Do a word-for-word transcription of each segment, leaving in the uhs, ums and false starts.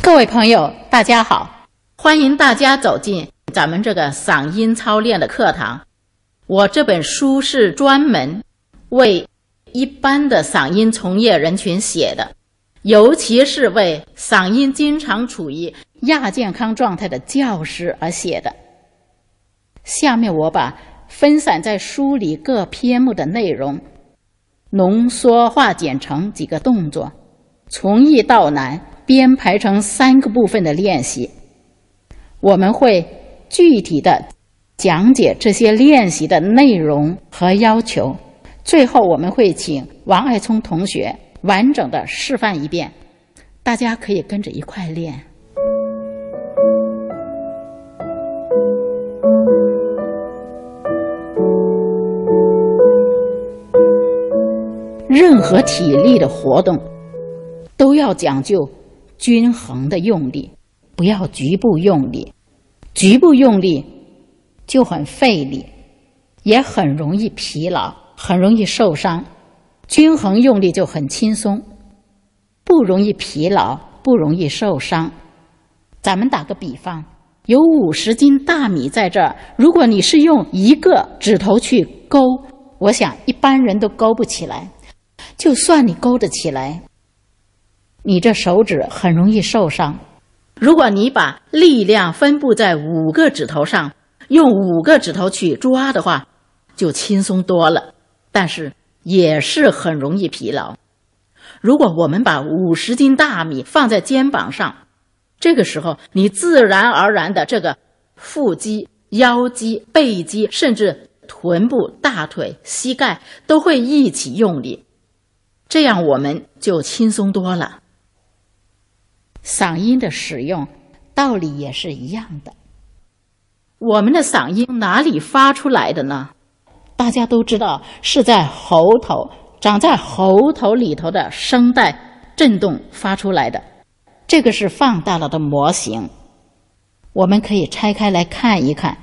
各位朋友，大家好，欢迎大家走进咱们这个嗓音操练的课堂。我这本书是专门为一般的嗓音从业人群写的，尤其是为嗓音经常处于亚健康状态的教师而写的。下面我把分散在书里各篇目的内容浓缩化简成几个动作，从易到难编排成三个部分的练习。我们会具体的讲解这些练习的内容和要求，最后我们会请王爱聪同学完整的示范一遍，大家可以跟着一块练。任何体力的活动都要讲究均衡的用力，不要局部用力。局部用力就很费力，也很容易疲劳，很容易受伤。均衡用力就很轻松，不容易疲劳，不容易受伤。咱们打个比方，有五十斤大米在这儿，如果你是用一个指头去勾，我想一般人都勾不起来。就算你勾得起来，你这手指很容易受伤。如果你把力量分布在五个指头上，用五个指头去抓的话，就轻松多了，但是也是很容易疲劳。如果我们把五十斤大米放在肩膀上，这个时候你自然而然的这个腹肌、腰肌、背肌，甚至臀部、大腿、膝盖都会一起用力，这样我们就轻松多了。嗓音的使用道理也是一样的。我们的嗓音哪里发出来的呢？大家都知道是在喉头，长在喉头里头的声带振动发出来的。这个是放大了的模型，我们可以拆开来看一看。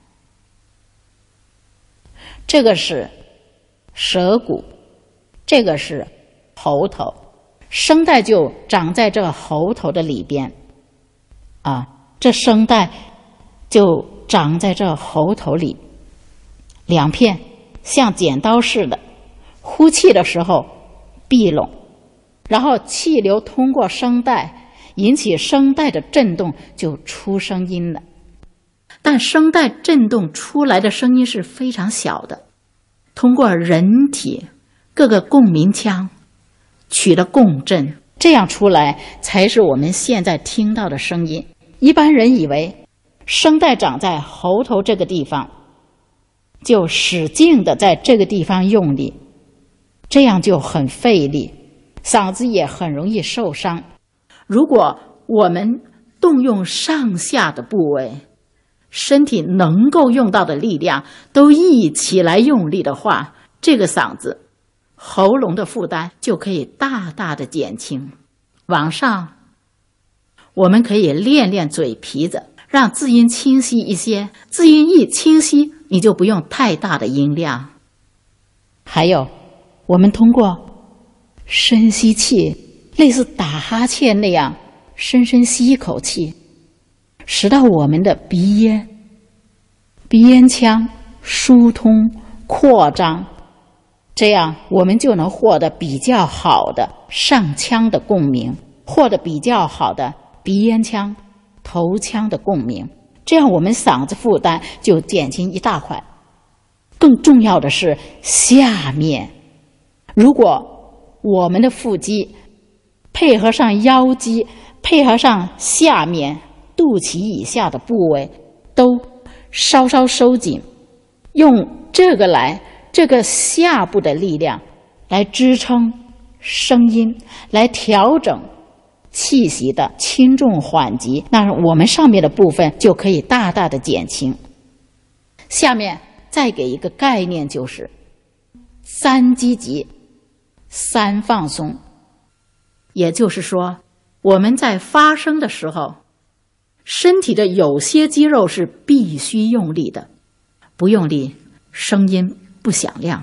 这个是舌骨，这个是喉头，声带就长在这个喉头的里边啊，这声带就长在这喉头里，两片像剪刀似的，呼气的时候闭拢，然后气流通过声带引起声带的振动，就出声音了。但声带振动出来的声音是非常小的，通过人体各个共鸣腔取得共振，这样出来才是我们现在听到的声音。一般人以为声带长在喉头这个地方，就使劲的在这个地方用力，这样就很费力，嗓子也很容易受伤。如果我们动用上下的部位，身体能够用到的力量都一起来用力的话，这个嗓子喉咙的负担就可以大大的减轻。往上我们可以练练嘴皮子，让字音清晰一些，字音一清晰，你就不用太大的音量。还有，我们通过深吸气，类似打哈欠那样深深吸一口气，使到我们的鼻咽鼻咽腔疏通扩张，这样我们就能获得比较好的上腔的共鸣，获得比较好的鼻咽腔头腔的共鸣，这样我们嗓子负担就减轻一大块。更重要的是下面，如果我们的腹肌配合上腰肌，配合上下面肚脐以下的部位都稍稍收紧，用这个来这个下部的力量来支撑声音，来调整气息的轻重缓急，那我们上面的部分就可以大大的减轻。下面再给一个概念，就是三积极三放松。也就是说，我们在发声的时候，身体的有些肌肉是必须用力的，不用力声音不响亮。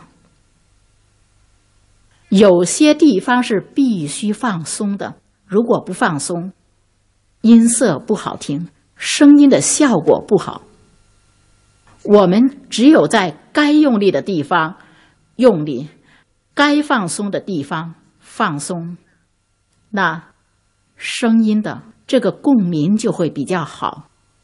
有些地方是必须放松的，如果不放松， 音色不好听，声音的效果不好。我们只有在该用力的地方用力，该放松的地方放松，那声音的这个共鸣就会比较好。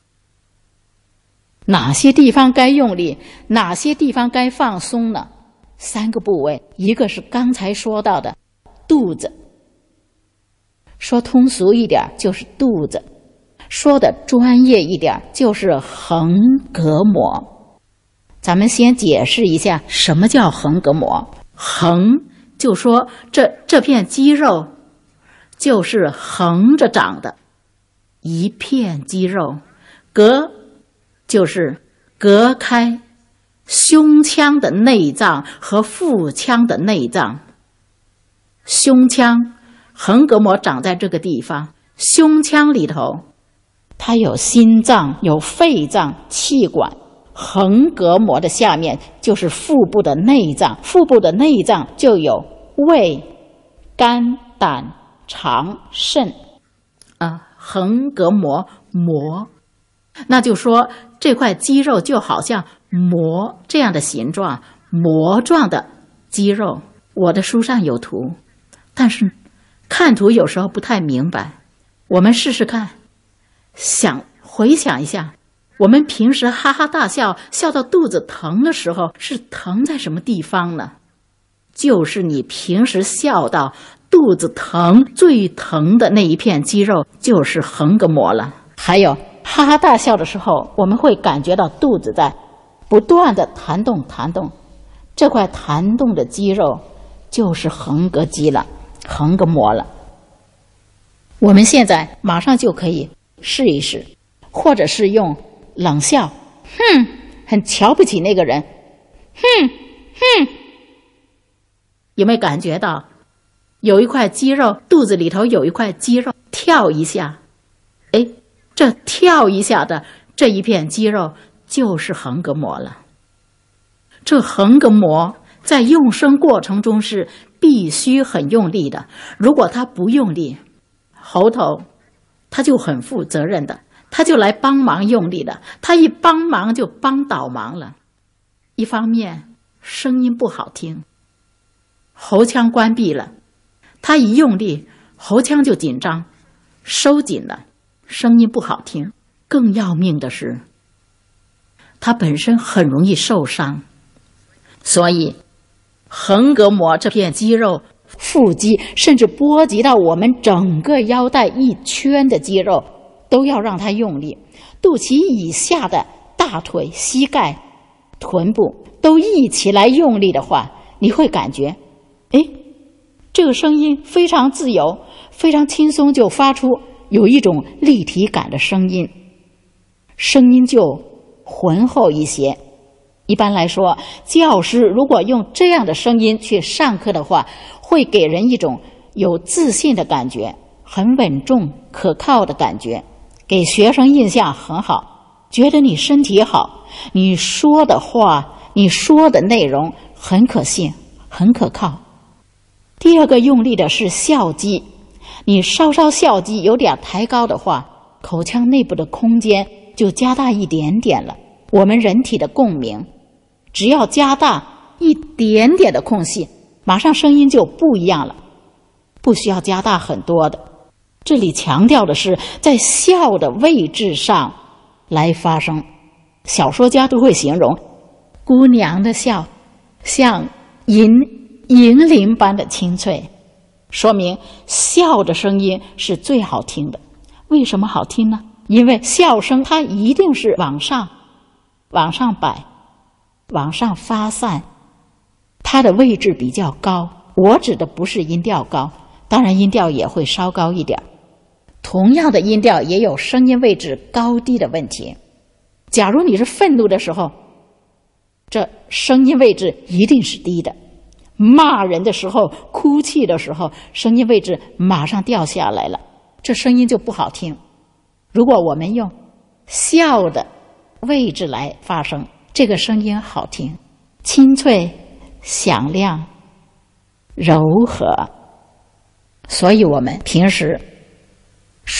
哪些地方该用力，哪些地方该放松呢？三个部位，一个是刚才说到的肚子，说通俗一点就是肚子，说的专业一点就是横膈膜。咱们先解释一下什么叫横膈膜。横就说这这片肌肉就是横着长的一片肌肉，膈就是隔开胸腔的内脏和腹腔的内脏。胸腔横膈膜长在这个地方，胸腔里头它有心脏、有肺脏、气管。横膈膜的下面就是腹部的内脏，腹部的内脏就有胃、肝、胆、肠、肾啊，横膈膜膜。那就说这块肌肉就好像膜这样的形状，膜状的肌肉。我的书上有图，但是看图有时候不太明白，我们试试看，想回想一下，我们平时哈哈大笑，笑到肚子疼的时候，是疼在什么地方呢？就是你平时笑到肚子疼，最疼的那一片肌肉就是横膈膜了。还有哈哈大笑的时候，我们会感觉到肚子在不断的弹动弹动，这块弹动的肌肉就是横膈肌了，横膈膜了。我们现在马上就可以试一试，或者是用冷笑，哼，很瞧不起那个人，哼哼，有没有感觉到有一块肌肉，肚子里头有一块肌肉跳一下？哎，这跳一下的这一片肌肉就是横膈膜了。这横膈膜在用声过程中是必须很用力的，如果它不用力，喉头它就很负责任的，他就来帮忙用力的，他一帮忙就帮倒忙了。一方面声音不好听，喉腔关闭了，他一用力，喉腔就紧张，收紧了，声音不好听。更要命的是，它本身很容易受伤。所以横膈膜这片肌肉，腹肌，甚至波及到我们整个腰带一圈的肌肉，都要让它用力。肚脐以下的大腿、膝盖、臀部都一起来用力的话，你会感觉，哎，这个声音非常自由，非常轻松，就发出有一种立体感的声音，声音就浑厚一些。一般来说，教师如果用这样的声音去上课的话，会给人一种有自信的感觉，很稳重可靠的感觉，给学生印象很好，觉得你身体好，你说的话，你说的内容很可信，很可靠。第二个用力的是笑肌，你稍稍笑肌有点抬高的话，口腔内部的空间就加大一点点了。我们人体的共鸣，只要加大一点点的空隙，马上声音就不一样了，不需要加大很多的。这里强调的是在笑的位置上来发声。小说家都会形容姑娘的笑像银银铃般的清脆，说明笑的声音是最好听的。为什么好听呢？因为笑声它一定是往上往上摆，往上发散，它的位置比较高。我指的不是音调高，当然音调也会稍高一点，同样的音调也有声音位置高低的问题。假如你是愤怒的时候，这声音位置一定是低的；骂人的时候、哭泣的时候，声音位置马上掉下来了，这声音就不好听。如果我们用笑的位置来发声，这个声音好听，清脆、响亮、柔和。所以我们平时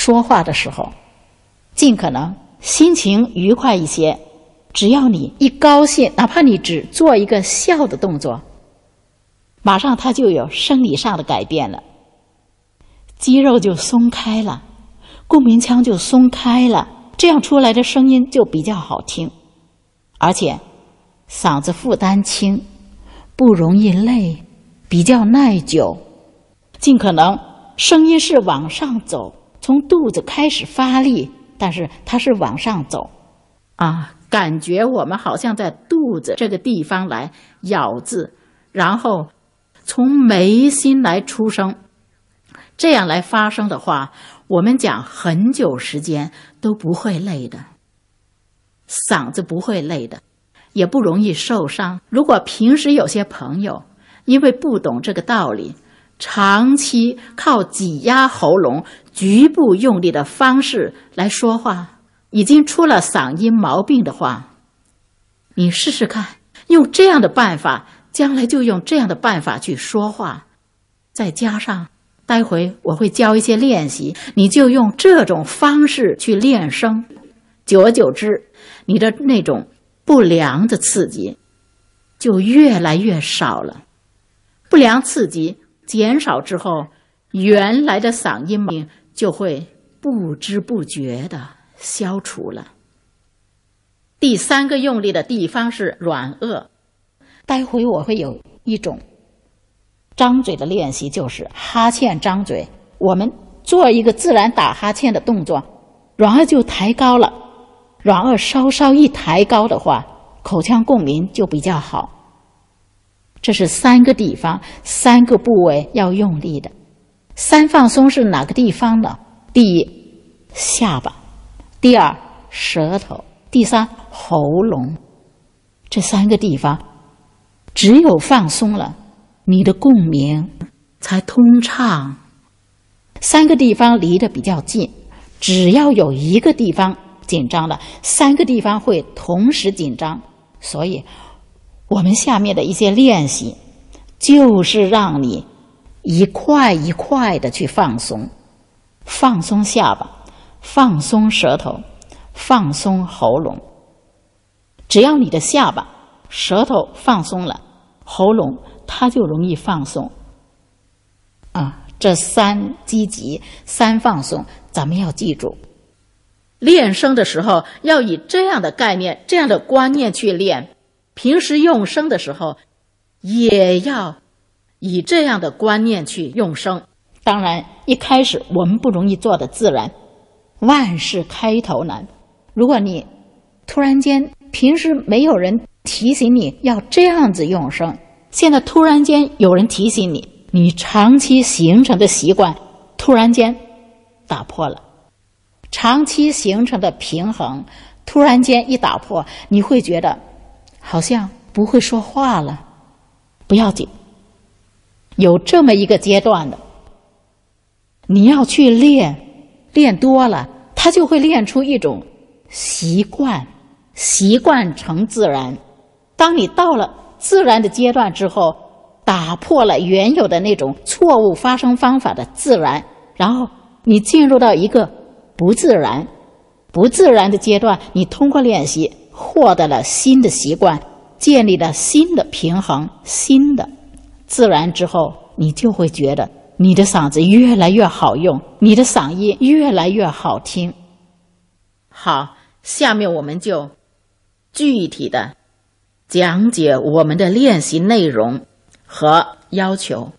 说话的时候，尽可能心情愉快一些。只要你一高兴，哪怕你只做一个笑的动作，马上它就有生理上的改变了，肌肉就松开了，共鸣腔就松开了，这样出来的声音就比较好听，而且嗓子负担轻，不容易累，比较耐久。尽可能声音是往上走，从肚子开始发力，但是它是往上走啊，感觉我们好像在肚子这个地方来咬字，然后从眉心来出声，这样来发声的话，我们讲很久时间都不会累的，嗓子不会累的，也不容易受伤。如果平时有些朋友因为不懂这个道理，长期靠挤压喉咙、局部用力的方式来说话，已经出了嗓音毛病的话，你试试看，用这样的办法，将来就用这样的办法去说话。再加上待会我会教一些练习，你就用这种方式去练声，久而久之，你的那种不良的刺激就越来越少了。不良刺激减少之后，原来的嗓音毛病就会不知不觉的消除了。第三个用力的地方是软腭，待会我会有一种张嘴的练习，就是哈欠张嘴。我们做一个自然打哈欠的动作，软腭就抬高了，软腭稍稍一抬高的话，口腔共鸣就比较好。这是三个地方，三个部位要用力的。三放松是哪个地方呢？第一，下巴；第二，舌头；第三，喉咙。这三个地方只有放松了，你的共鸣才通畅。三个地方离得比较近，只要有一个地方紧张了，三个地方会同时紧张。所以我们下面的一些练习就是让你一块一块的去放松，放松下巴，放松舌头，放松喉咙。只要你的下巴、舌头放松了，喉咙它就容易放松啊。这三积极，三放松，咱们要记住。练声的时候要以这样的概念、这样的观念去练，平时用声的时候也要以这样的观念去用声。当然一开始我们不容易做的自然，万事开头难。如果你突然间平时没有人提醒你要这样子用声，现在突然间有人提醒你，你长期形成的习惯突然间打破了，长期形成的平衡突然间一打破，你会觉得好像不会说话了。不要紧，有这么一个阶段的，你要去练，练多了它就会练出一种习惯，习惯成自然。当你到了自然的阶段之后，打破了原有的那种错误发声方法的自然，然后你进入到一个不自然不自然的阶段，你通过练习获得了新的习惯，建立了新的平衡，新的自然之后，你就会觉得你的嗓子越来越好用，你的嗓音越来越好听。好，下面我们就具体的讲解我们的练习内容和要求。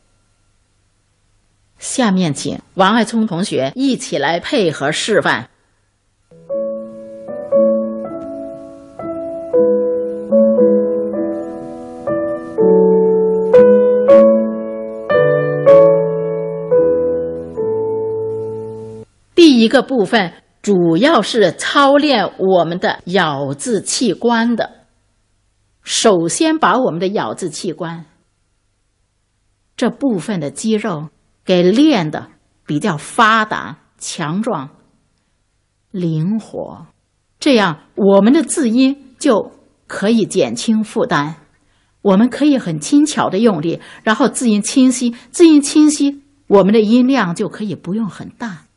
下面请王爱聪同学一起来配合示范。第一个部分主要是操练我们的咬字器官的。首先把我们的咬字器官这部分的肌肉给练得比较发达、强壮、灵活，这样我们的字音就可以减轻负担。我们可以很轻巧的用力，然后字音清晰，字音清晰，我们的音量就可以不用很大。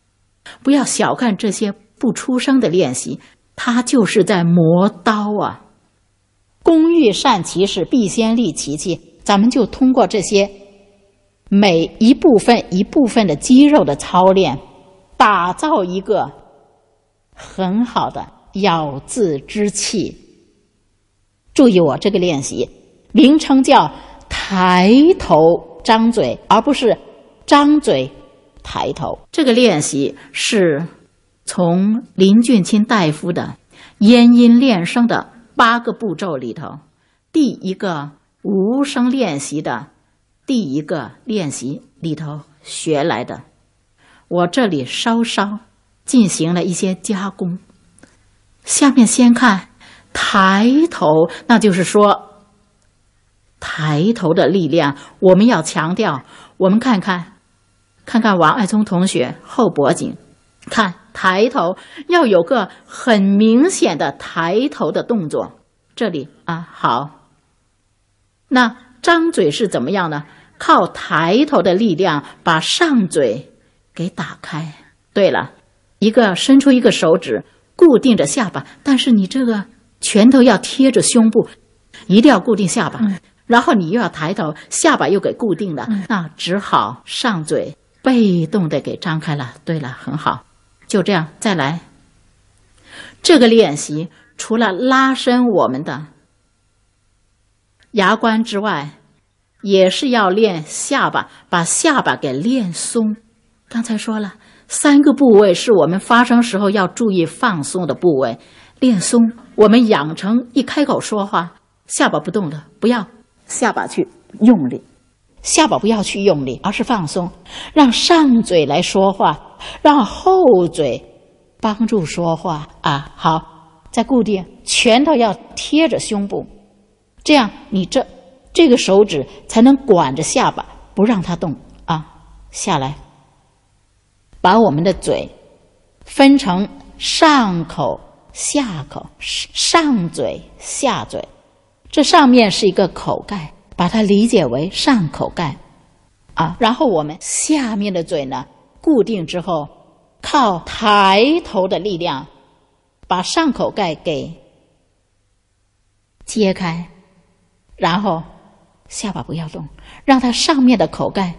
不要小看这些不出声的练习，它就是在磨刀啊。工欲善其事，必先利其器。咱们就通过这些每一部分一部分的肌肉的操练，打造一个很好的咬字之气。注意我这个练习名称叫抬头张嘴，而不是张嘴抬头。这个练习是从林俊卿大夫的咽音练声的八个步骤里头，第一个无声练习的第一个练习里头学来的。我这里稍稍进行了一些加工。下面先看抬头，那就是说抬头的力量我们要强调。我们看看看看王爱聪同学后脖颈，看抬头要有个很明显的抬头的动作。这里啊，好。那张嘴是怎么样呢？靠抬头的力量把上嘴给打开。对了，一个伸出一个手指固定着下巴，但是你这个拳头要贴着胸部，一定要固定下巴、嗯、然后你又要抬头，下巴又给固定了、嗯、那只好上嘴被动的给张开了。对了，很好，就这样再来。这个练习除了拉伸我们的牙关之外，也是要练下巴，把下巴给练松。刚才说了，三个部位是我们发声时候要注意放松的部位，练松。我们养成一开口说话，下巴不动的，不要下巴去用力，下巴不要去用力，而是放松，让上嘴来说话，让后嘴帮助说话啊。好，再固定，拳头要贴着胸部，这样你这这个手指才能管着下巴，不让它动啊。下来，把我们的嘴分成上口、下口，上嘴、下嘴。这上面是一个口盖，把它理解为上口盖啊。然后我们下面的嘴呢，固定之后，靠抬头的力量，把上口盖给揭开，然后下巴不要动，让它上面的口盖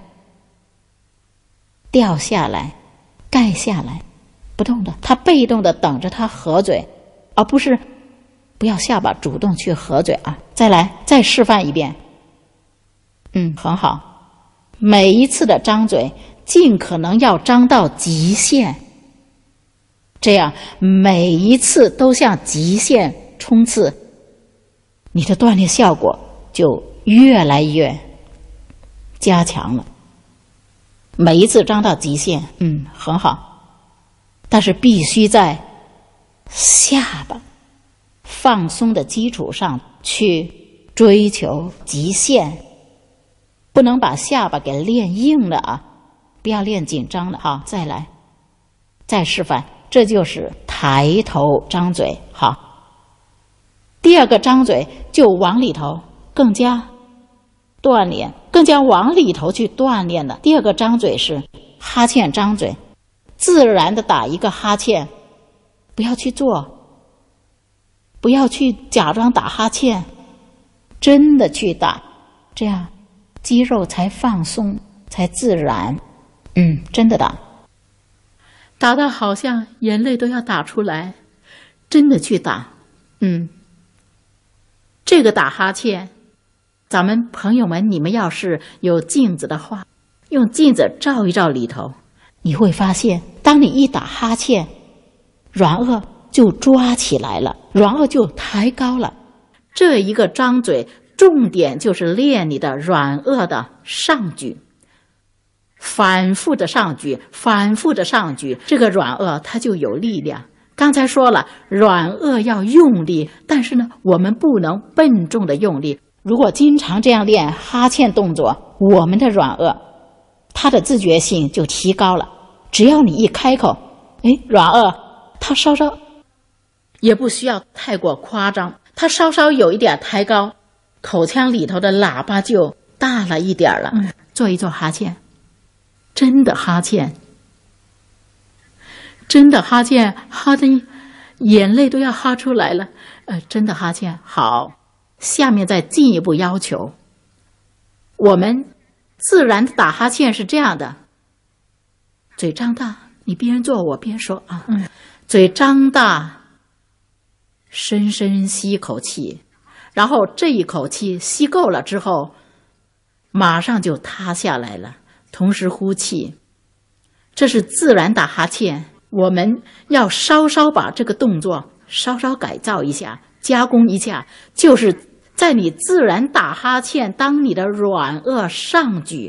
掉下来，盖下来，不动的，它被动的等着它合嘴，而不是不要下巴主动去合嘴啊。再来，再示范一遍。嗯，很好。每一次的张嘴，尽可能要张到极限，这样每一次都向极限冲刺，你的锻炼效果就越来越加强了。每一次张到极限，嗯，很好，但是必须在下巴放松的基础上去追求极限，不能把下巴给练硬了啊，不要练紧张了。好，再来，再示范，这就是抬头张嘴。好，第二个张嘴就往里头更加锻炼，更加往里头去锻炼的。第二个张嘴是哈欠张嘴，自然的打一个哈欠，不要去做，不要去假装打哈欠，真的去打，这样肌肉才放松，才自然。嗯，真的打，打到好像眼泪都要打出来，真的去打。嗯，这个打哈欠，咱们朋友们，你们要是有镜子的话，用镜子照一照里头，你会发现，当你一打哈欠，软腭就抓起来了，软腭就抬高了。这一个张嘴，重点就是练你的软腭的上举，反复的上举，反复的上举，这个软腭它就有力量。刚才说了，软腭要用力，但是呢，我们不能笨重的用力。如果经常这样练哈欠动作，我们的软腭它的自觉性就提高了。只要你一开口，哎，软腭它稍稍也不需要太过夸张，它稍稍有一点抬高，口腔里头的喇叭就大了一点了。嗯，做一做哈欠，真的哈欠， 真的哈欠，哈的眼泪都要哈出来了。呃，真的哈欠，好。下面再进一步要求，我们自然的打哈欠是这样的：嘴张大，你边做我边说啊。嗯、嘴张大，深深吸一口气，然后这一口气吸够了之后，马上就塌下来了，同时呼气。这是自然打哈欠。我们要稍稍把这个动作稍稍改造一下，加工一下，就是在你自然打哈欠，当你的软腭上举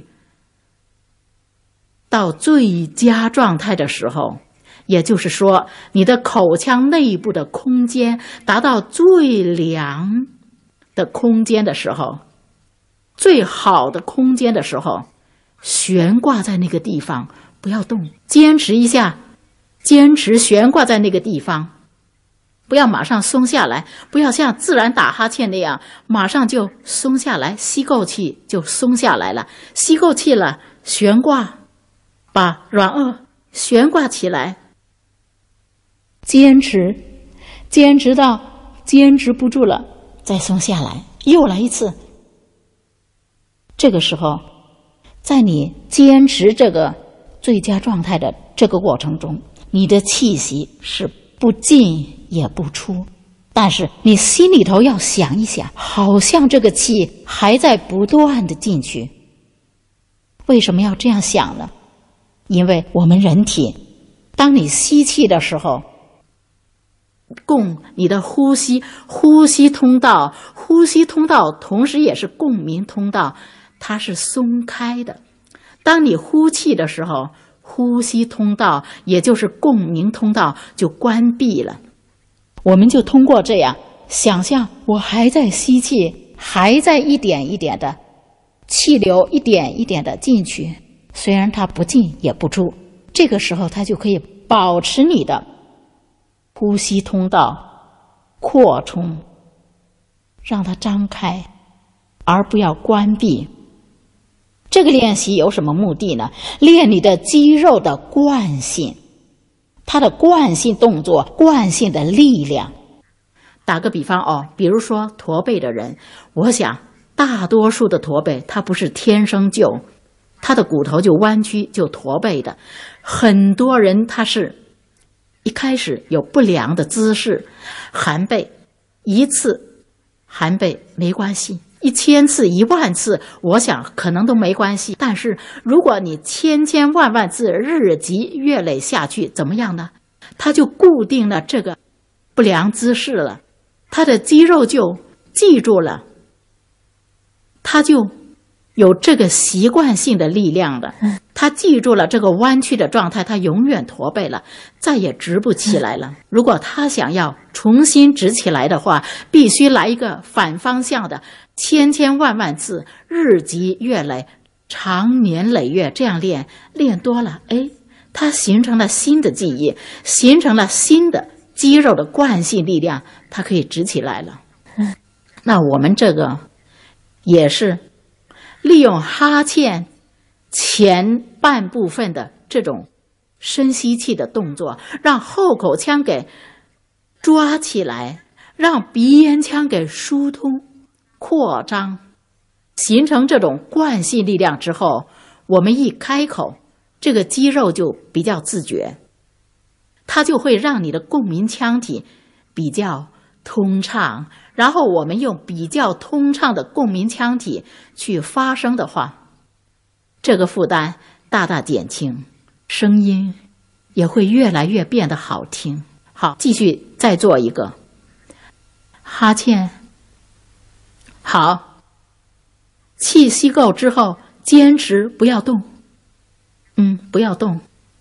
到最佳状态的时候，也就是说你的口腔内部的空间达到最凉的空间的时候，最好的空间的时候，悬挂在那个地方，不要动，坚持一下，坚持悬挂在那个地方，不要马上松下来，不要像自然打哈欠那样马上就松下来，吸够气就松下来了，吸够气了悬挂，把软腭悬挂起来，坚持坚持到坚持不住了再松下来，又来一次。这个时候在你坚持这个最佳状态的这个过程中，你的气息是不进也不出，但是你心里头要想一想，好像这个气还在不断的进去。为什么要这样想呢？因为我们人体当你吸气的时候，供你的呼吸呼吸通道呼吸通道同时也是共鸣通道，它是松开的。当你呼气的时候，呼吸通道也就是共鸣通道就关闭了。我们就通过这样想象，我还在吸气，还在一点一点的气流一点一点的进去，虽然它不进也不出，这个时候它就可以保持你的呼吸通道扩充，让它张开，而不要关闭。这个练习有什么目的呢？练你的肌肉的惯性，它的惯性动作，惯性的力量。打个比方哦，比如说驼背的人，我想大多数的驼背他不是天生就他的骨头就弯曲就驼背的，很多人他是一开始有不良的姿势，寒背一次寒背没关系，一千次一万次我想可能都没关系，但是如果你千千万万次日积月累下去，怎么样呢？它就固定了这个不良姿势了，它的肌肉就记住了，它就有这个习惯性的力量的，它记住了这个弯曲的状态，它永远驼背了，再也直不起来了。如果他想要重新直起来的话，必须来一个反方向的，千千万万次，日积月累，长年累月这样练，练多了，哎，它形成了新的记忆，形成了新的肌肉的惯性力量，它可以直起来了。那我们这个也是利用哈欠前半部分的这种深吸气的动作，让后口腔给抓起来，让鼻咽腔给疏通扩张，形成这种惯性力量之后，我们一开口，这个肌肉就比较自觉，它就会让你的共鸣腔体比较通畅，然后我们用比较通畅的共鸣腔体去发声的话，这个负担大大减轻，声音也会越来越变得好听。好，继续再做一个哈欠。好，气吸够之后，坚持不要动，嗯，不要动，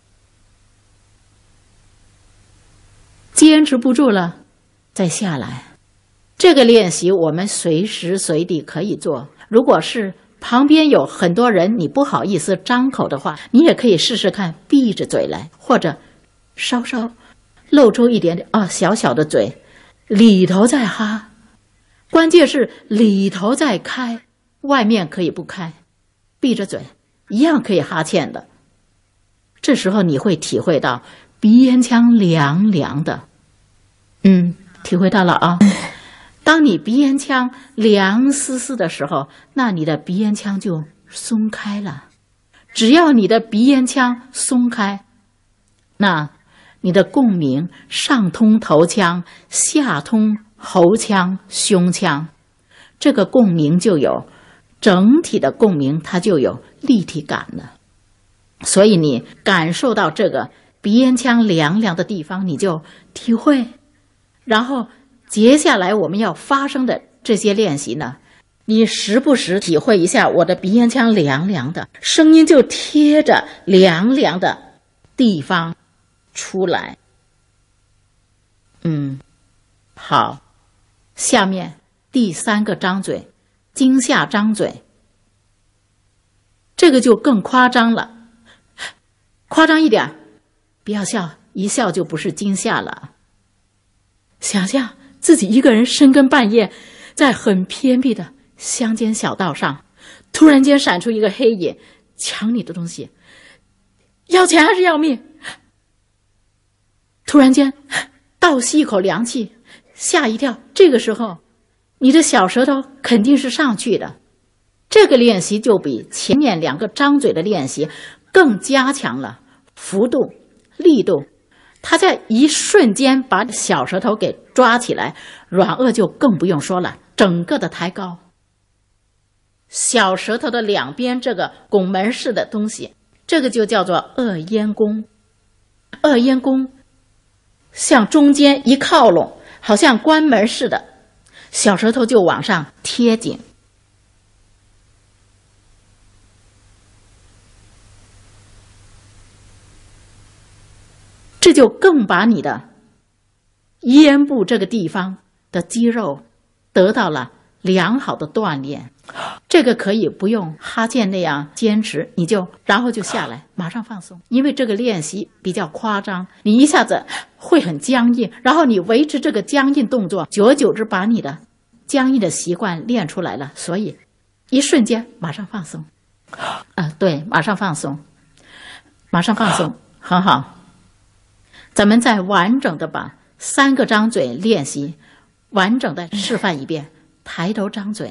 坚持不住了再下来。这个练习我们随时随地可以做，如果是旁边有很多人你不好意思张口的话，你也可以试试看闭着嘴来，或者稍稍露出一点点啊、哦、小小的嘴，里头在哈，关键是里头在开，外面可以不开，闭着嘴一样可以哈欠的。这时候你会体会到鼻咽腔凉凉的。嗯，体会到了啊。当你鼻咽腔凉丝丝的时候，那你的鼻咽腔就松开了。只要你的鼻咽腔松开，那你的共鸣上通头腔，下通喉腔、胸腔，这个共鸣就有整体的共鸣，它就有立体感了。所以你感受到这个鼻咽腔凉凉的地方，你就体会。然后接下来我们要发生的这些练习呢，你时不时体会一下我的鼻咽腔凉凉的，声音就贴着凉凉的地方出来。嗯，好，下面第三个张嘴，惊吓张嘴，这个就更夸张了，夸张一点，不要笑，一笑就不是惊吓了。想象自己一个人深更半夜，在很偏僻的乡间小道上，突然间闪出一个黑影，抢你的东西，要钱还是要命？突然间倒吸一口凉气，吓一跳。这个时候你的小舌头肯定是上去的。这个练习就比前面两个张嘴的练习更加强了幅度、力度。它在一瞬间把小舌头给抓起来，软腭就更不用说了，整个的抬高。小舌头的两边这个拱门式的东西，这个就叫做颚咽弓。颚咽弓向中间一靠拢，好像关门似的，小舌头就往上贴紧。这就更把你的咽部这个地方的肌肉得到了良好的锻炼。这个可以不用哈欠那样坚持，你就然后就下来，马上放松。因为这个练习比较夸张，你一下子会很僵硬，然后你维持这个僵硬动作，久而久之把你的僵硬的习惯练出来了，所以一瞬间马上放松。啊，对，马上放松，马上放松，很好。咱们再完整的把三个张嘴练习完整的示范一遍。抬头张嘴，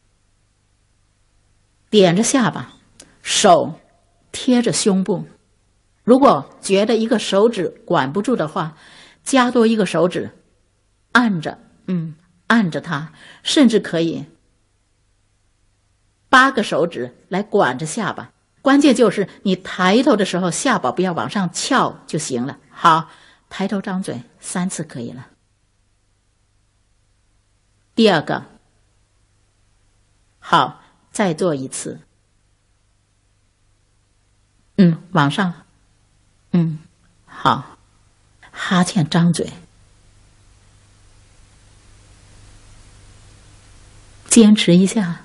点着下巴，手贴着胸部。如果觉得一个手指管不住的话，加多一个手指按着，嗯，按着它，甚至可以八个手指来管着下巴。关键就是你抬头的时候，下巴不要往上翘就行了。好，抬头张嘴三次可以了。第二个，好，再做一次。嗯，往上，嗯，好，哈欠张嘴，坚持一下，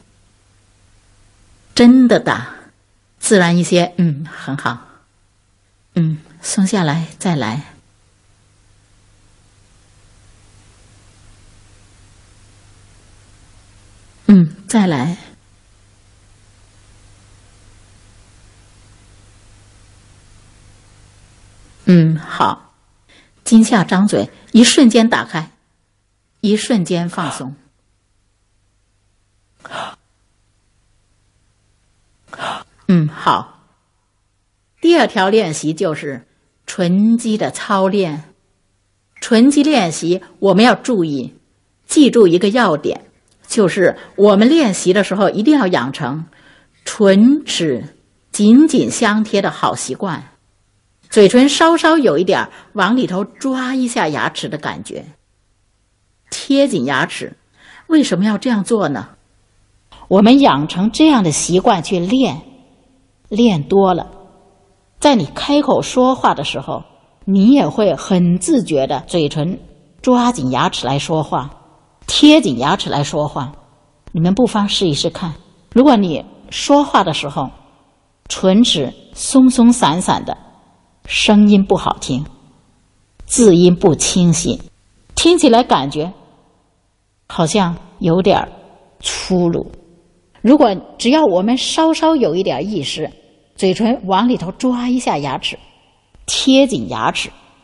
真的打，自然一些，嗯，很好，嗯，松下来，再来。嗯，再来。嗯，好。惊吓张嘴，一瞬间打开，一瞬间放松。嗯，好。第二条练习就是唇肌的操练。唇肌练习我们要注意，记住一个要点。就是我们练习的时候一定要养成唇齿紧紧相贴的好习惯，嘴唇稍稍有一点往里头抓一下牙齿的感觉，贴紧牙齿。为什么要这样做呢？我们养成这样的习惯去练，练多了，在你开口说话的时候，你也会很自觉的嘴唇抓紧牙齿来说话，贴紧牙齿来说话。你们不妨试一试看。如果你说话的时候唇齿松松散散的，声音不好听，字音不清晰，听起来感觉好像有点粗鲁。如果只要我们稍稍有一点意识，嘴唇往里头抓一下牙齿，贴紧牙齿，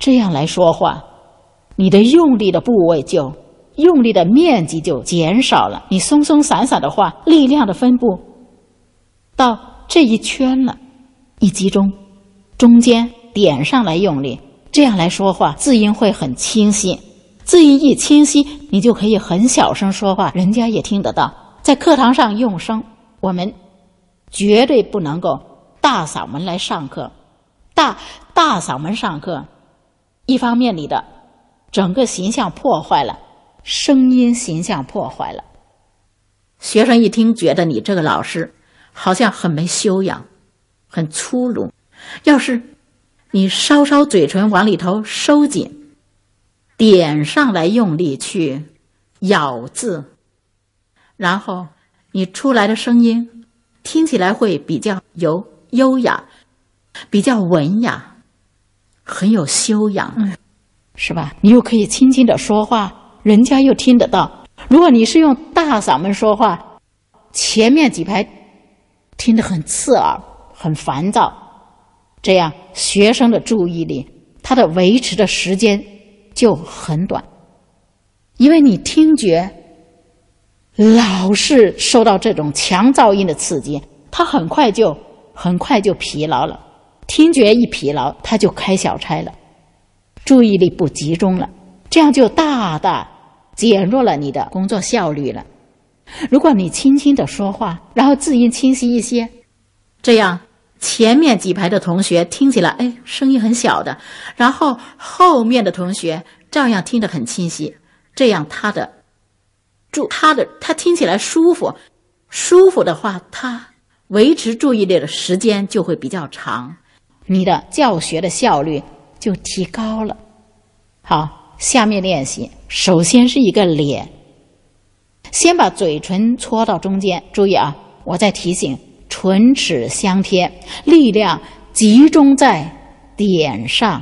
这样来说话，你的用力的部位就用力的面积就减少了，你松松散散的话，力量的分布到这一圈了，一集中，中间点上来用力，这样来说话，字音会很清晰。字音一清晰，你就可以很小声说话，人家也听得到。在课堂上用声，我们绝对不能够大嗓门来上课。大大嗓门上课，一方面你的整个形象破坏了，声音形象破坏了。学生一听觉得你这个老师好像很没修养，很粗鲁。要是你稍稍嘴唇往里头收紧，点上来用力去咬字，然后你出来的声音听起来会比较有优雅，比较文雅，很有修养，嗯，是吧？你又可以轻轻的说话，人家又听得到。如果你是用大嗓门说话，前面几排听得很刺耳，很烦躁，这样学生的注意力，他的维持的时间就很短，因为你听觉老是受到这种强噪音的刺激，他很快就很快就疲劳了。听觉一疲劳，他就开小差了，注意力不集中了，这样就大大减弱了你的工作效率了。如果你轻轻的说话，然后字音清晰一些，这样前面几排的同学听起来，哎，声音很小的，然后后面的同学照样听得很清晰，这样他的注他的他听起来舒服，舒服的话，他维持注意力的时间就会比较长，你的教学的效率就提高了。好，下面练习，首先是一个脸，先把嘴唇搓到中间，注意啊，我在提醒，唇齿相贴，力量集中在点上。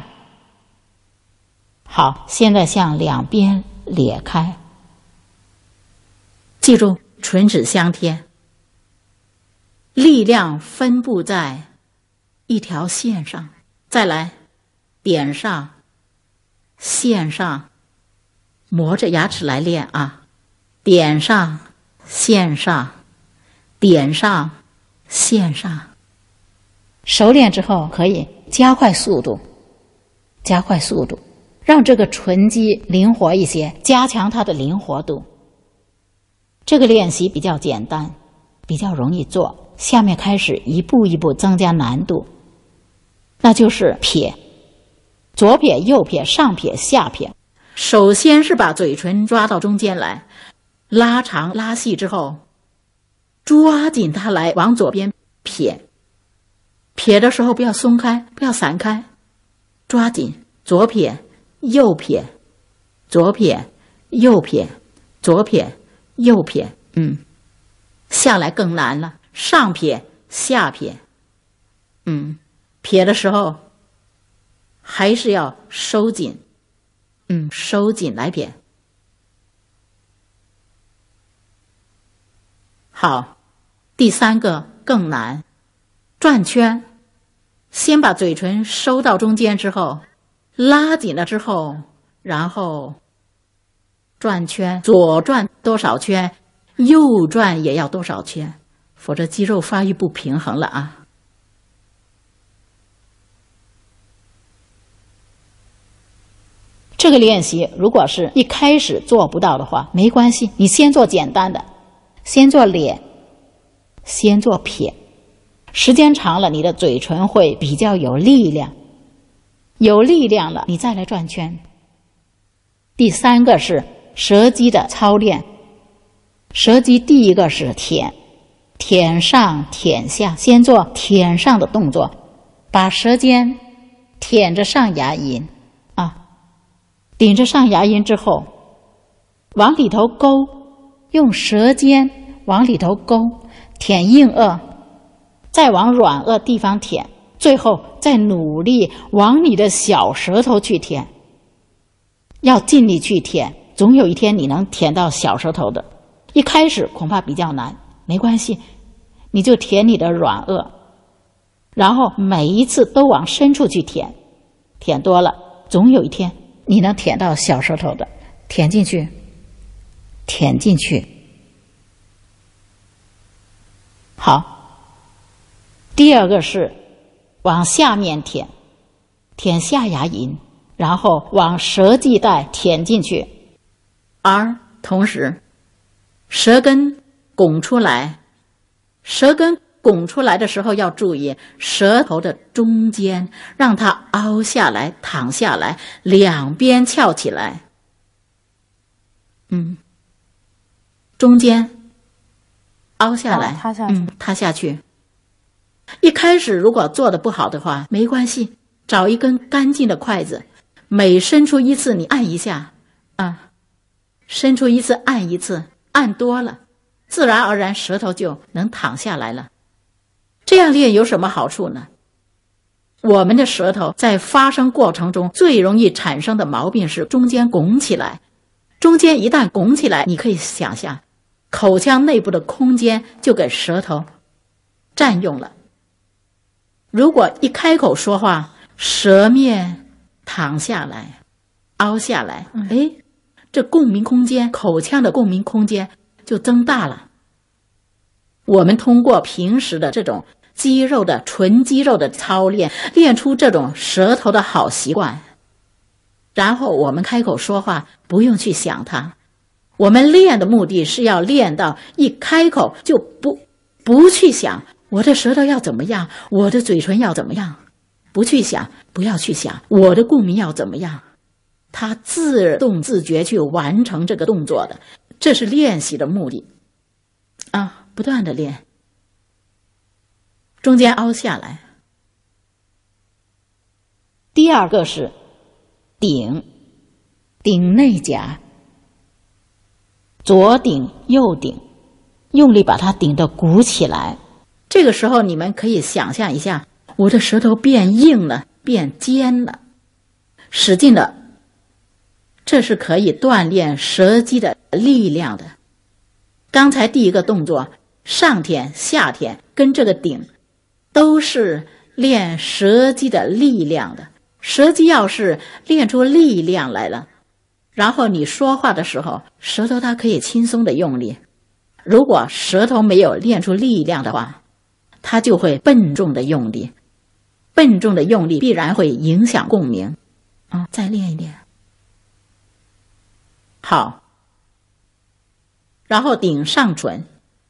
好，现在向两边裂开，记住唇齿相贴，力量分布在一条线上。再来，点上，线上，磨着牙齿来练啊，点上，线上，点上，线上。熟练之后可以加快速度，加快速度，让这个唇肌灵活一些，加强它的灵活度。这个练习比较简单，比较容易做。下面开始一步一步增加难度，那就是撇，左撇、右撇、上撇、下撇。首先是把嘴唇抓到中间来，拉长拉细之后，抓紧它来往左边撇。撇的时候不要松开，不要散开，抓紧，左撇右撇，左撇右撇，左撇右撇。嗯，下来更难了，上撇下撇。嗯，撇的时候还是要收紧，嗯，收紧来撇。好，第三个更难，转圈。先把嘴唇收到中间之后，拉紧了之后，然后转圈，左转多少圈，右转也要多少圈，否则肌肉发育不平衡了啊。这个练习如果是一开始做不到的话，没关系，你先做简单的，先做脸，先做撇。时间长了，你的嘴唇会比较有力量，有力量了，你再来转圈。第三个是舌肌的操练，舌肌第一个是舔，舔上舔下，先做舔上的动作，把舌尖舔着上牙龈啊，顶着上牙龈之后，往里头勾，用舌尖往里头勾，舔硬腭，再往软腭地方舔，最后再努力往你的小舌头去舔，要尽力去舔，总有一天你能舔到小舌头的。一开始恐怕比较难，没关系，你就舔你的软腭，然后每一次都往深处去舔，舔多了， 总有一天你能舔到小舌头的，舔进去，舔进去。好，第二个是往下面舔，舔下牙龈，然后往舌系带舔进去，而同时舌根拱出来，舌根拱出来的时候要注意舌头的中间，让它凹下来，躺下来，两边翘起来。嗯，中间凹下来， 哦塌下去嗯，塌下去。一开始如果做的不好的话，没关系，找一根干净的筷子，每伸出一次你按一下，啊，伸出一次按一次，按多了，自然而然舌头就能躺下来了。这样练有什么好处呢？我们的舌头在发声过程中最容易产生的毛病是中间拱起来，中间一旦拱起来，你可以想象口腔内部的空间就给舌头占用了。如果一开口说话，舌面躺下来，凹下来，哎，这共鸣空间，口腔的共鸣空间就增大了。我们通过平时的这种肌肉的纯肌肉的操练，练出这种舌头的好习惯，然后我们开口说话不用去想它。我们练的目的是要练到一开口就不不去想我的舌头要怎么样，我的嘴唇要怎么样，不去想，不要去想我的共鸣要怎么样，它自动自觉去完成这个动作的，这是练习的目的啊，不断的练，中间凹下来。第二个是顶，顶内颊，左顶右顶，用力把它顶得鼓起来。这个时候你们可以想象一下，我的舌头变硬了，变尖了，使劲的，这是可以锻炼舌肌的力量的。刚才第一个动作上舔下舔跟这个顶都是练舌肌的力量的。舌肌要是练出力量来了，然后你说话的时候舌头它可以轻松的用力。如果舌头没有练出力量的话，它就会笨重的用力，笨重的用力必然会影响共鸣啊！再练一练，好，然后顶上唇，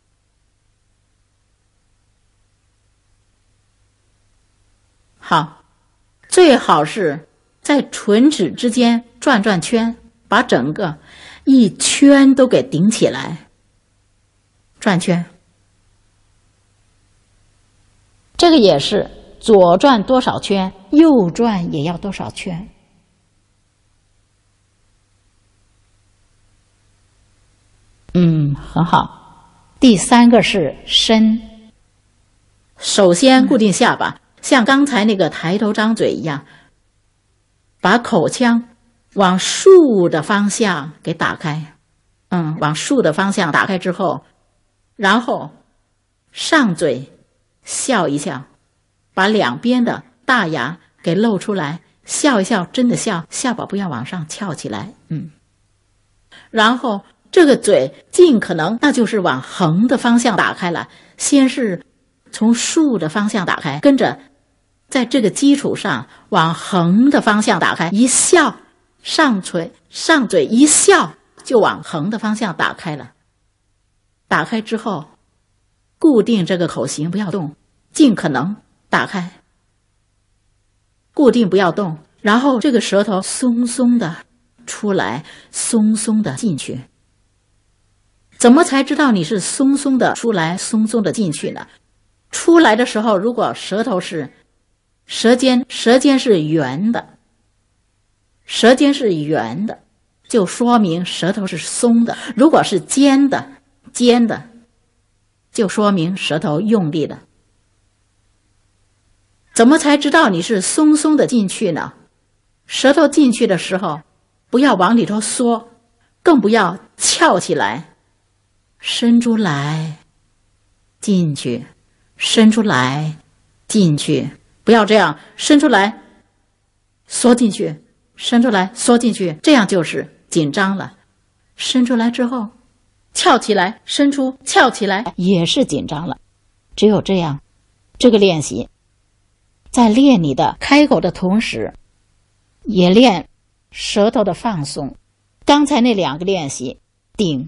好，最好是在唇齿之间转转圈，把整个一圈都给顶起来，转圈。这个也是左转多少圈，右转也要多少圈。嗯，很好。第三个是伸，首先固定下巴，像刚才那个抬头张嘴一样，把口腔往竖的方向给打开。嗯，往竖的方向打开之后，然后上嘴笑一笑，把两边的大牙给露出来，笑一笑，真的笑，下巴不要往上翘起来。嗯，然后这个嘴尽可能那就是往横的方向打开了，先是从竖的方向打开，跟着在这个基础上往横的方向打开，一笑，上嘴上嘴一笑就往横的方向打开了。打开之后固定这个口型，不要动，尽可能打开，固定不要动，然后这个舌头松松的出来，松松的进去。怎么才知道你是松松的出来，松松的进去呢？出来的时候，如果舌头是舌尖，舌尖是圆的，舌尖是圆的，就说明舌头是松的；如果是尖的，尖的，就说明舌头用力了。怎么才知道你是松松的进去呢？舌头进去的时候，不要往里头缩，更不要翘起来，伸出来，进去，伸出来，进去，不要这样，伸出来，缩进去， 伸出来缩进去，这样就是紧张了。伸出来之后翘起来，伸出翘起来，也是紧张了。只有这样，这个练习在练你的开口的同时，也练舌头的放松。刚才那两个练习，顶、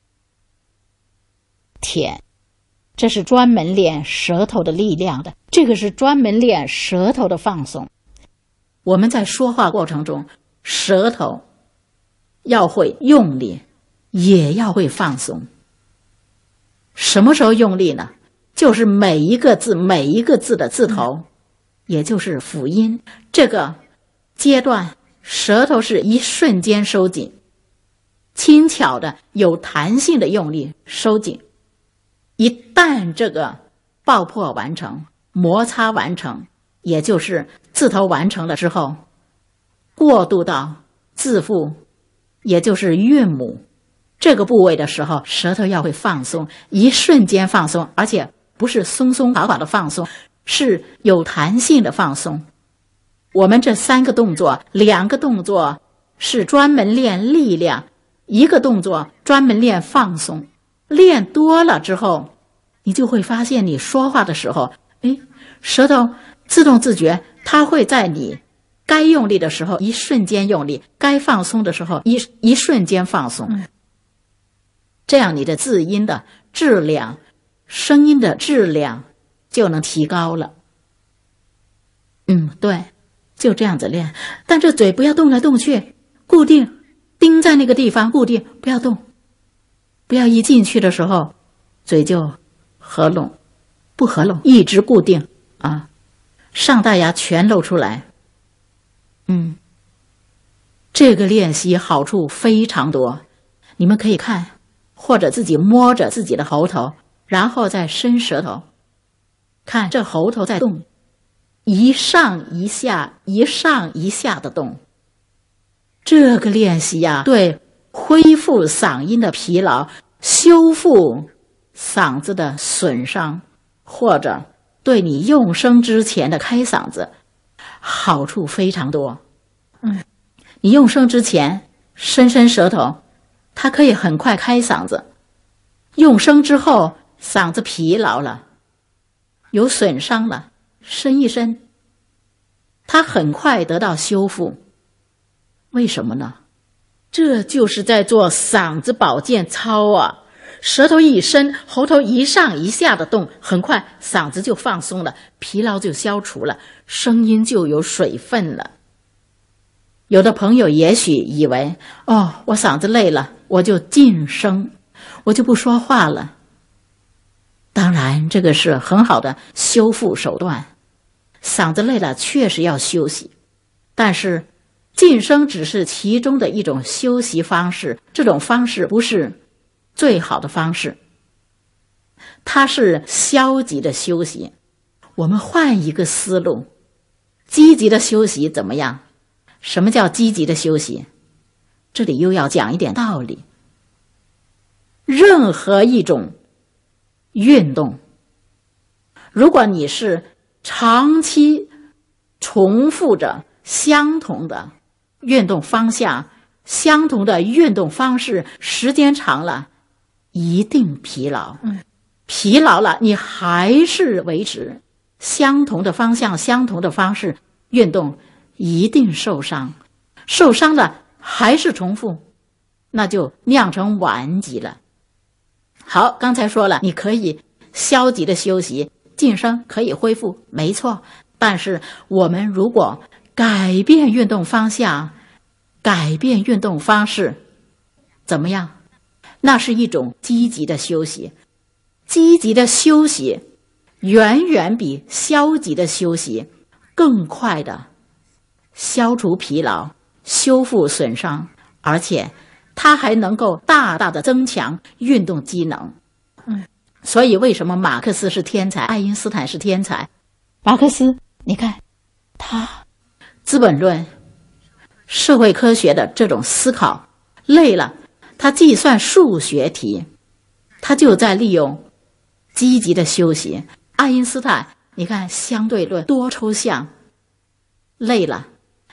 舔，这是专门练舌头的力量的，这个是专门练舌头的放松。我们在说话过程中，舌头要会用力，也要会放松。什么时候用力呢？就是每一个字每一个字的字头，也就是辅音，这个阶段舌头是一瞬间收紧，轻巧的有弹性的用力收紧。一旦这个爆破完成，摩擦完成，也就是字头完成了之后，过渡到字腹，也就是韵母这个部位的时候，舌头要会放松，一瞬间放松，而且不是松松垮垮的放松，是有弹性的放松。我们这三个动作，两个动作是专门练力量，一个动作专门练放松。练多了之后，你就会发现你说话的时候，哎，舌头自动自觉，它会在你该用力的时候一瞬间用力，该放松的时候一一瞬间放松。嗯，这样你的字音的质量，声音的质量就能提高了。嗯，对，就这样子练。但这嘴不要动来动去，固定，盯在那个地方，固定，不要动。不要一进去的时候，嘴就合拢，不合拢，一直固定啊，上大牙全露出来。嗯，这个练习好处非常多，你们可以看，或者自己摸着自己的喉头，然后再伸舌头，看这喉头在动，一上一下，一上一下的动。这个练习呀、啊，对恢复嗓音的疲劳，修复嗓子的损伤，或者对你用声之前的开嗓子好处非常多。嗯，你用声之前伸伸舌头，它可以很快开嗓子。用声之后，嗓子疲劳了，有损伤了，伸一伸，它很快得到修复。为什么呢？这就是在做嗓子保健操啊！舌头一伸，喉头一上一下的动，很快嗓子就放松了，疲劳就消除了，声音就有水分了。有的朋友也许以为，哦，我嗓子累了，我就静声，我就不说话了。当然，这个是很好的修复手段，嗓子累了确实要休息，但是静声只是其中的一种休息方式，这种方式不是最好的方式，它是消极的休息。我们换一个思路，积极的休息怎么样？什么叫积极的休息？这里又要讲一点道理。任何一种运动，如果你是长期重复着相同的运动方向，相同的运动方式，时间长了一定疲劳。嗯，疲劳了你还是维持相同的方向，相同的方式运动，一定受伤。受伤了还是重复，那就酿成顽疾了。好，刚才说了，你可以消极的休息，晋升可以恢复，没错。但是我们如果改变运动方向，改变运动方式，怎么样？那是一种积极的休息。积极的休息远远比消极的休息更快的消除疲劳，修复损伤，而且它还能够大大的增强运动机能。嗯，所以为什么马克思是天才，爱因斯坦是天才？马克思，你看他《资本论》社会科学的这种思考，累了他计算数学题，他就在利用积极的休息。爱因斯坦，你看相对论多抽象，累了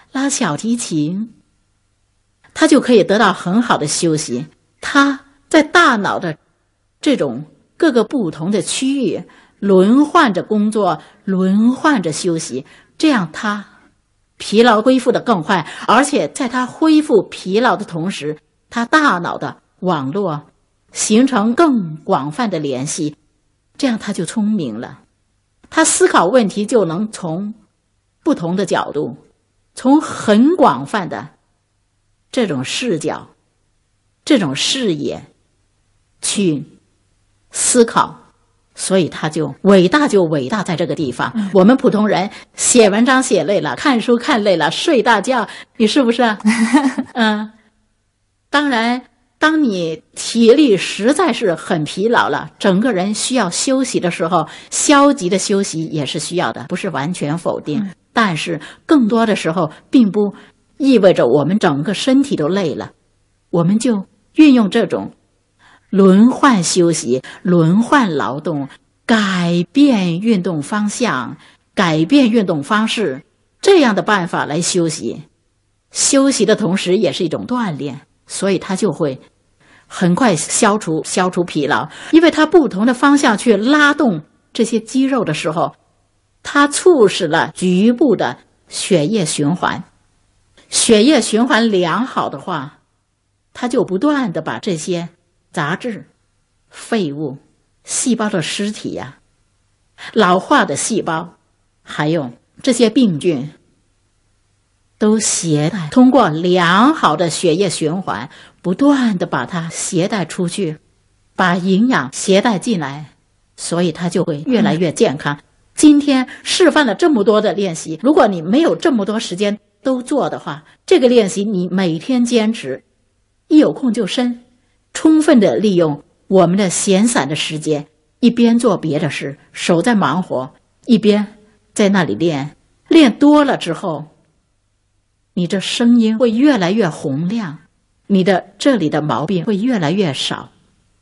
拉小提琴，他就可以得到很好的休息。他在大脑的这种各个不同的区域轮换着工作，轮换着休息，这样他疲劳恢复的更快，而且在他恢复疲劳的同时，他大脑的网络形成更广泛的联系，这样他就聪明了。他思考问题就能从不同的角度，从很广泛的这种视角、这种视野去思考，所以他就伟大就伟大在这个地方。嗯、我们普通人写文章写累了，看书看累了，睡大觉，你是不是？嗯，当然，当你体力实在是很疲劳了，整个人需要休息的时候，消极的休息也是需要的，不是完全否定。嗯、但是更多的时候，并不意味着我们整个身体都累了，我们就运用这种轮换休息、轮换劳动，改变运动方向，改变运动方式，这样的办法来休息。休息的同时也是一种锻炼，所以它就会很快消除消除疲劳。因为它不同的方向去拉动这些肌肉的时候，它促使了局部的血液循环。血液循环良好的话，它就不断的把这些杂质、废物、细胞的尸体呀、啊、老化的细胞，还有这些病菌，都携带通过良好的血液循环，不断的把它携带出去，把营养携带进来，所以它就会越来越健康。嗯、今天示范了这么多的练习，如果你没有这么多时间都做的话，这个练习你每天坚持，一有空就深，充分的利用我们的闲散的时间，一边做别的事，手在忙活，一边在那里练。练多了之后，你这声音会越来越洪亮，你的这里的毛病会越来越少。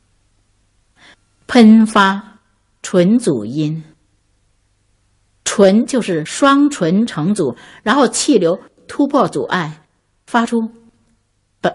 喷发唇阻音，唇就是双唇成阻，然后气流突破阻碍，发出不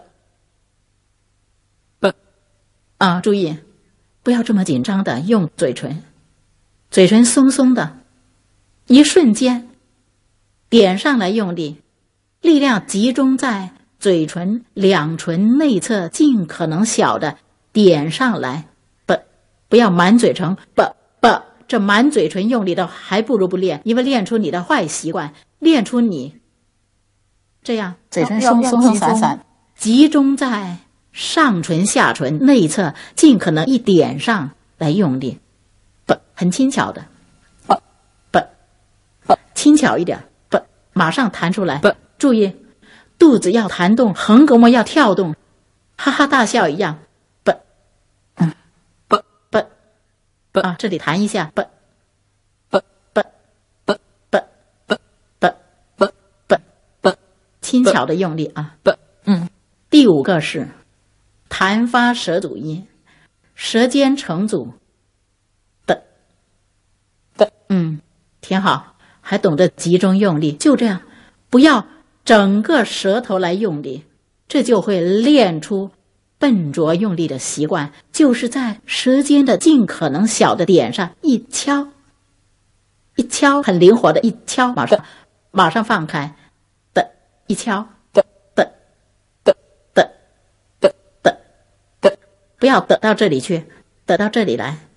不啊！注意，不要这么紧张的用嘴唇，嘴唇松松的，一瞬间点上来用力，力量集中在嘴唇两唇内侧，尽可能小的点上来，不不要满嘴唇，不不。这满嘴唇用力的还不如不练，因为练出你的坏习惯，练出你这样嘴唇松松松散散，集中在上唇下唇内侧，尽可能一点上来用力，不很轻巧的，不不不轻巧一点，不马上弹出来，不注意肚子要弹动，横膈膜要跳动，哈哈大笑一样，不嗯不不不啊，这里弹一下，不不不不不不不不不不，轻巧的用力啊，不嗯。第五个是弹发舌阻音，舌尖成阻的的，嗯，挺好，还懂得集中用力，就这样，不要整个舌头来用力，这就会练出笨拙用力的习惯，就是在舌尖的尽可能小的点上一敲，一敲很灵活的一敲，马上马上放开的一敲的的的的的的的，不要得到这里去，得到这里来。